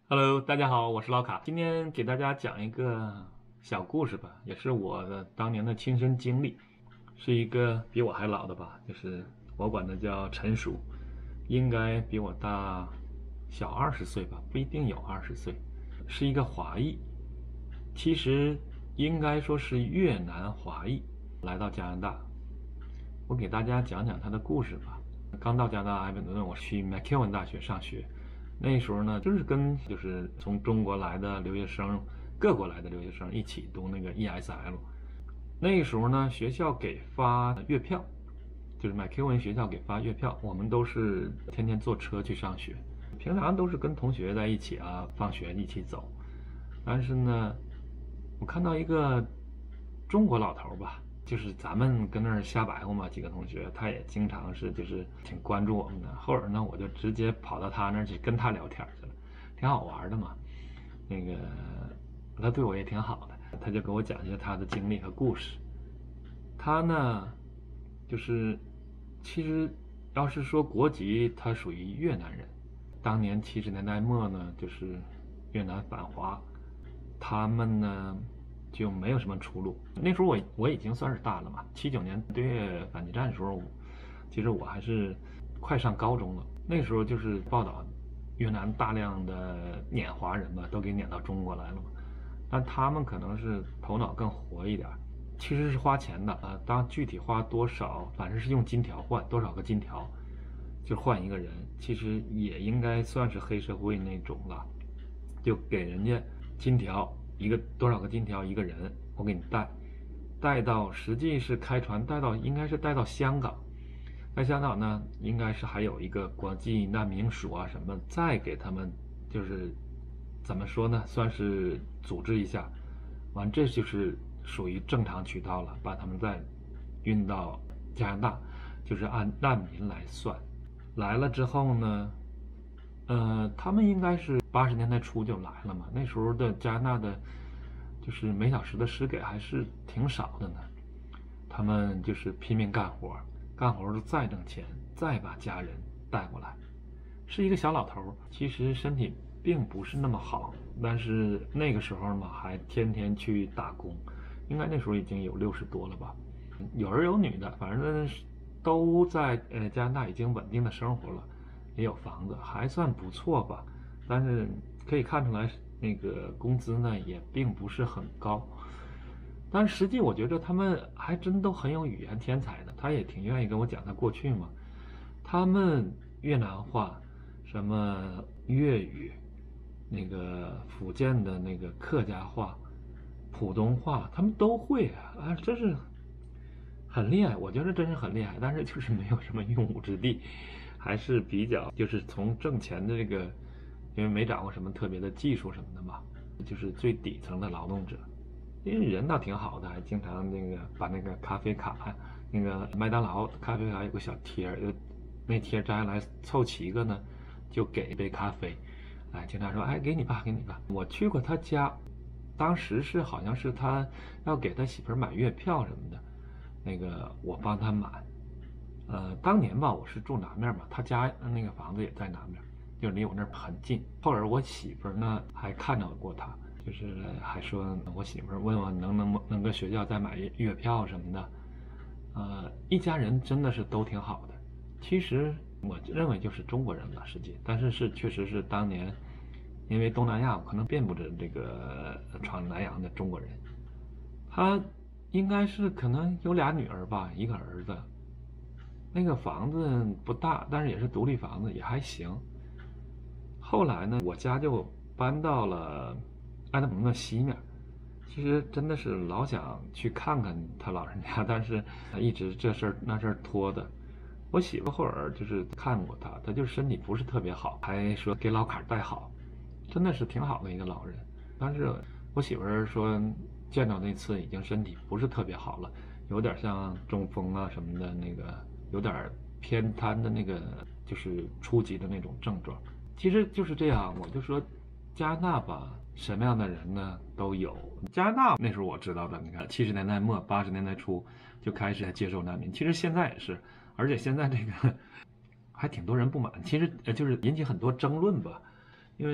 Hello，大家好，我是老卡。今天给大家讲一个小故事吧，也是我的当年的亲身经历，是一个比我还老的吧，就是我管他叫陈叔，应该比我大小20岁吧，不一定有20岁，是一个华裔，其实应该说是越南华裔，来到加拿大。我给大家讲讲他的故事吧。刚到加拿大埃文顿，我去 McEwan 大学上学。那时候呢，就是从中国来的留学生，各国来的留学生一起读那个 ESL。那时候呢，学校给发月票，就是 McEwan 学校给发月票，我们都是天天坐车去上学，平常都是跟同学在一起啊，放学一起走。但是呢，我看到一个中国老头吧，就是咱们跟那儿瞎白活嘛，几个同学，他也经常是就是挺关注我们的。后来呢，我就直接跑到他那儿去跟他聊天去了，挺好玩的嘛。那个他对我也挺好的，他就给我讲一些他的经历和故事。他呢，就是其实要是说国籍，他属于越南人。当年70年代末呢，就是越南反华，他们呢就没有什么出路。那时候我已经算是大了嘛，79年对越反击战的时候，其实我还是快上高中了。那时候就是报道越南大量的撵华人嘛，都给撵到中国来了嘛。但他们可能是头脑更活一点，其实是花钱的啊。当具体花多少，反正是用金条换多少个金条，就换一个人，其实也应该算是黑社会那种了。就给人家金条一个多少个金条一个人，我给你带到，实际是开船带到，应该是带到香港。在香港呢，应该是还有一个国际难民署啊什么，再给他们就是怎么说呢，算是组织一下，完这就是属于正常渠道了，把他们再运到加拿大，就是按难民来算。来了之后呢，他们应该是80年代初就来了嘛，那时候的加拿大的就是每小时的时给还是挺少的呢。他们就是拼命干活，干活就再挣钱，再把家人带过来。是一个小老头，其实身体并不是那么好，但是那个时候嘛，还天天去打工，应该那时候已经有60多了吧，有儿有女的，反正都在加拿大已经稳定的生活了，也有房子，还算不错吧。但是可以看出来，那个工资呢也并不是很高。但实际我觉得他们还真都很有语言天才的，他也挺愿意跟我讲他过去嘛。他们越南话、什么粤语、那个福建的那个客家话、普通话，他们都会啊，真是很厉害，我觉得真是很厉害。但是就是没有什么用武之地，还是比较就是从挣钱的这个，因为没掌握什么特别的技术什么的嘛，就是最底层的劳动者。因为人倒挺好的，还经常那个把那个咖啡卡，那个麦当劳咖啡卡有个小贴儿，那贴摘下来凑齐个呢，就给一杯咖啡。哎，经常说，哎，给你吧，给你吧。我去过他家，当时是好像是他要给他媳妇儿买月票什么的，那个我帮他买。当年吧，我是住南面嘛，他家那个房子也在南面，就离我那儿很近。后来我媳妇儿呢还看到过他。就是还说我媳妇儿问我能跟学校再买月票什么的，一家人真的是都挺好的。其实我认为就是中国人了，实际，但是确实是当年因为东南亚可能遍布着这个闯南洋的中国人。他应该是可能有俩女儿吧，一个儿子。那个房子不大，但是也是独立房子，也还行。后来呢，我家就搬到了安德蒙的西面，其实真的是老想去看看他老人家，但是一直这事儿那事儿拖的。我媳妇后来就是看过他，他就是身体不是特别好，还说给老卡带好，真的是挺好的一个老人。但是我媳妇说见到那次已经身体不是特别好了，有点像中风啊什么的，那个有点偏瘫的那个，就是初级的那种症状。其实就是这样，我就说加拿大吧，什么样的人呢都有。加拿大那时候我知道的，你看70年代末80年代初就开始接受难民，其实现在也是，而且现在还挺多人不满，其实就是引起很多争论吧。因为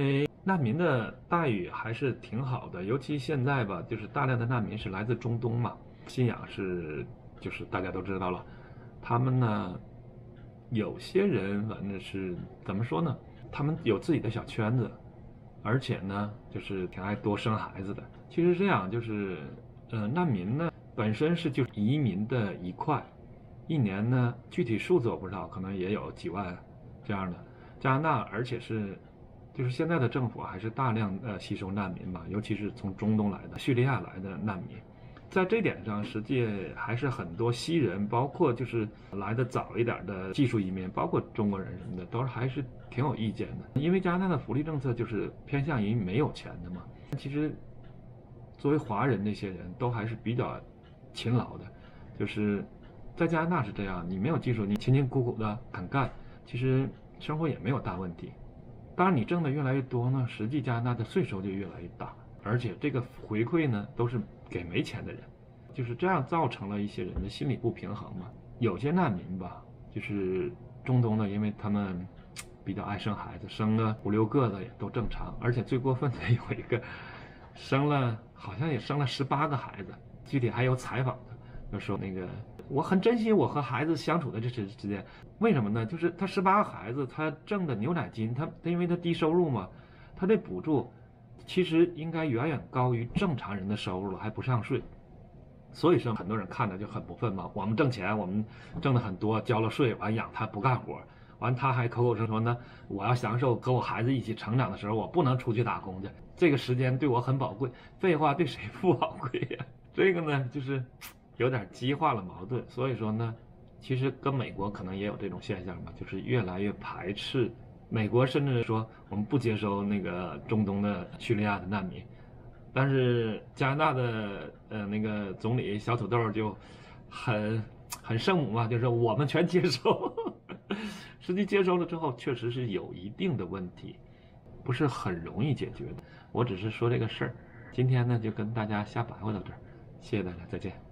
难民的待遇还是挺好的，尤其现在吧，就是大量的难民是来自中东嘛，信仰是就是大家都知道了，他们呢，有些人反正是怎么说呢，他们有自己的小圈子，而且呢，就是挺爱多生孩子的。其实这样就是，难民呢本身是就是移民的一块，一年呢具体数字我不知道，可能也有几万这样的。加拿大，而且是就是现在的政府还是大量吸收难民吧，尤其是从中东来的、叙利亚来的难民。在这点上，实际还是很多西人，包括就是来的早一点的技术移民，包括中国人什么的，都是还是挺有意见的。因为加拿大的福利政策就是偏向于没有钱的嘛。其实，作为华人那些人都还是比较勤劳的，就是在加拿大是这样，你没有技术，你勤勤苦苦的肯干，其实生活也没有大问题。当然，你挣的越来越多呢，实际加拿大的税收就越来越大。而且这个回馈呢，都是给没钱的人，就是这样造成了一些人的心理不平衡嘛。有些难民吧，就是中东的，因为他们比较爱生孩子，生个5、6个的也都正常。而且最过分的有一个，好像也生了18个孩子，具体还有采访的，就说那个我很珍惜我和孩子相处的这时间，为什么呢？就是他18个孩子，他挣的牛奶金，他因为他低收入嘛，他这补助。其实应该远远高于正常人的收入了，还不上税，所以说很多人看着就很不忿嘛。我们挣钱，我们挣的很多，交了税，完养他不干活，完他还口口声声说呢，我要享受和我孩子一起成长的时候，我不能出去打工去，这个时间对我很宝贵。废话，对谁不宝贵呀？这个呢，就是有点激化了矛盾。所以说呢，其实跟美国可能也有这种现象吧，就是越来越排斥。美国甚至说我们不接收那个中东的叙利亚的难民，但是加拿大的那个总理小土豆就很圣母嘛，就是我们全接收。实际接收了之后，确实是有一定的问题，不是很容易解决的。我只是说这个事儿，今天呢就跟大家瞎白话到这儿，谢谢大家，再见。